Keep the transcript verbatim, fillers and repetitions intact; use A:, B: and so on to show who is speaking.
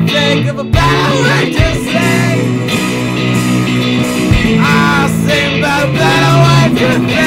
A: think of a better way to say. I'll sing about a better way to think.